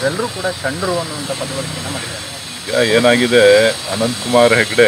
ಇವರೆಲ್ಲರೂ ಕೂಡ ಷಂಡರು ಅನ್ನುವಂಥ ಪದವಳಿಕೆಯನ್ನು ಮಾಡಿದ್ದಾರೆ. ಈಗ ಏನಾಗಿದೆ, ಅನಂತಕುಮಾರ್ ಹೆಗ್ಡೆ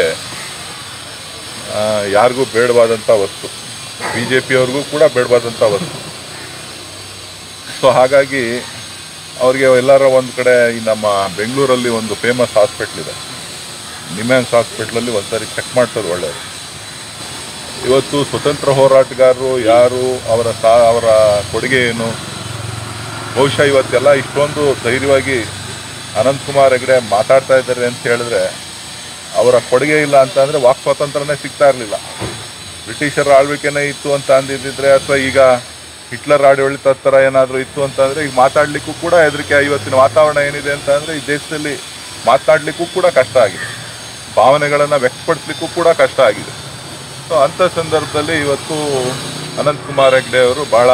ಯಾರಿಗೂ ಬೇಡವಾದಂಥ ವಸ್ತು, ಬಿ ಜೆ ಪಿಯವ್ರಿಗೂ ಕೂಡ ಬೇಡವಾದಂಥ ವಸ್ತು. ಸೊ ಹಾಗಾಗಿ ಅವ್ರಿಗೆ ಎಲ್ಲರ ಒಂದು ಕಡೆ ಈ ನಮ್ಮ ಬೆಂಗಳೂರಲ್ಲಿ ಒಂದು ಫೇಮಸ್ ಹಾಸ್ಪಿಟ್ಲ್ ಇದೆ, ನಿಮ್ಯಾನ್ಸ್ ಹಾಸ್ಪಿಟ್ಲಲ್ಲಿ ಒಂದ್ಸರಿ ಚೆಕ್ ಮಾಡ್ಸೋದು ಒಳ್ಳೆಯದು. ಇವತ್ತು ಸ್ವತಂತ್ರ ಹೋರಾಟಗಾರರು ಯಾರು, ಅವರ ಕೊಡುಗೆ ಏನು, ಬಹುಶಃ ಇವತ್ತೆಲ್ಲ ಇಷ್ಟೊಂದು ಧೈರ್ಯವಾಗಿ ಅನಂತಕುಮಾರ್ ಹೆಗ್ಡೆ ಮಾತಾಡ್ತಾ ಇದ್ದಾರೆ ಅಂತ ಹೇಳಿದ್ರೆ ಅವರ ಕೊಡುಗೆ ಇಲ್ಲ ಅಂತ ಅಂದರೆ ವಾಕ್ ಸ್ವಾತಂತ್ರ್ಯನೇ ಸಿಗ್ತಾ ಇರಲಿಲ್ಲ. ಬ್ರಿಟಿಷರ ಆಳ್ವಿಕೆನೇ ಇತ್ತು ಅಂತ ಅಂದಿದ್ದಿದ್ರೆ, ಅಥವಾ ಈಗ ಹಿಟ್ಲರ್ ಆಡಳಿತ ಥರ ಏನಾದರೂ ಇತ್ತು ಅಂತಂದರೆ ಈಗ ಮಾತಾಡಲಿಕ್ಕೂ ಕೂಡ ಹೆದರಿಕೆ. ಇವತ್ತಿನ ವಾತಾವರಣ ಏನಿದೆ ಅಂತ ಅಂದರೆ ಈ ದೇಶದಲ್ಲಿ ಮಾತನಾಡಲಿಕ್ಕೂ ಕೂಡ ಕಷ್ಟ ಆಗಿದೆ, ಭಾವನೆಗಳನ್ನು ವ್ಯಕ್ತಪಡಿಸ್ಲಿಕ್ಕೂ ಕೂಡ ಕಷ್ಟ ಆಗಿದೆ. ಸೊ ಅಂಥ ಸಂದರ್ಭದಲ್ಲಿ ಇವತ್ತು ಅನಂತಕುಮಾರ್ ಹೆಗ್ಡೆ ಅವರು ಭಾಳ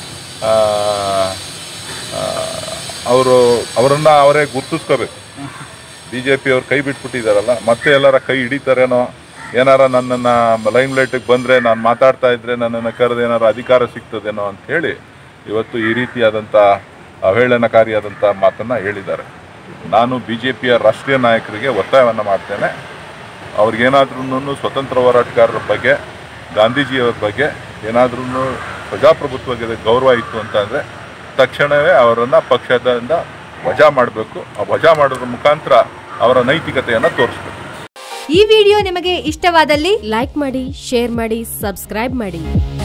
ಅವರನ್ನು ಅವರೇ ಗುರ್ತಿಸ್ಕೋಬೇಕು. ಬಿ ಜೆ ಪಿಯವ್ರು ಕೈ ಬಿಟ್ಬಿಟ್ಟಿದ್ದಾರಲ್ಲ, ಮತ್ತೆ ಎಲ್ಲರ ಕೈ ಹಿಡಿತಾರೇನೋ, ಏನಾರ ನನ್ನನ್ನು ಲೈಮ್ ಲೈಟಿಗೆ ಬಂದರೆ, ನಾನು ಮಾತಾಡ್ತಾ ಇದ್ದರೆ ನನ್ನನ್ನು ಕರೆದು ಏನಾರು ಅಧಿಕಾರ ಸಿಗ್ತದೇನೋ ಅಂತ ಹೇಳಿ ಇವತ್ತು ಈ ರೀತಿಯಾದಂಥ ಅವಹೇಳನಕಾರಿಯಾದಂಥ ಮಾತನ್ನು ಹೇಳಿದ್ದಾರೆ. ನಾನು ಬಿ ಜೆ ಪಿಯ ರಾಷ್ಟ್ರೀಯ ನಾಯಕರಿಗೆ ಒತ್ತಾಯವನ್ನು ಮಾಡ್ತೇನೆ, ಅವ್ರಿಗೇನಾದ್ರೂ ಸ್ವತಂತ್ರ ಹೋರಾಟಗಾರರ ಬಗ್ಗೆ, ಗಾಂಧೀಜಿಯವರ ಬಗ್ಗೆ ಏನಾದ್ರೂ ಪ್ರಜಾಪ್ರಭುತ್ವದ ಗೌರವ ಇತ್ತು ಅಂತಂದರೆ ತಕ್ಷಣವೇ ಅವರನ್ನು ಪಕ್ಷದಿಂದ ವಜಾ ಮಾಡಬೇಕು. ಆ ವಜಾ ಮಾಡೋದ್ರ ಮುಖಾಂತರ ಅವರ ನೈತಿಕತೆಯನ್ನು ತೋರಿಸ್ಬೇಕು. ಈ ವಿಡಿಯೋ ನಿಮಗೆ ಇಷ್ಟವಾದಲ್ಲಿ ಲೈಕ್ ಮಾಡಿ, ಶೇರ್ ಮಾಡಿ, ಸಬ್ಸ್ಕ್ರೈಬ್ ಮಾಡಿ.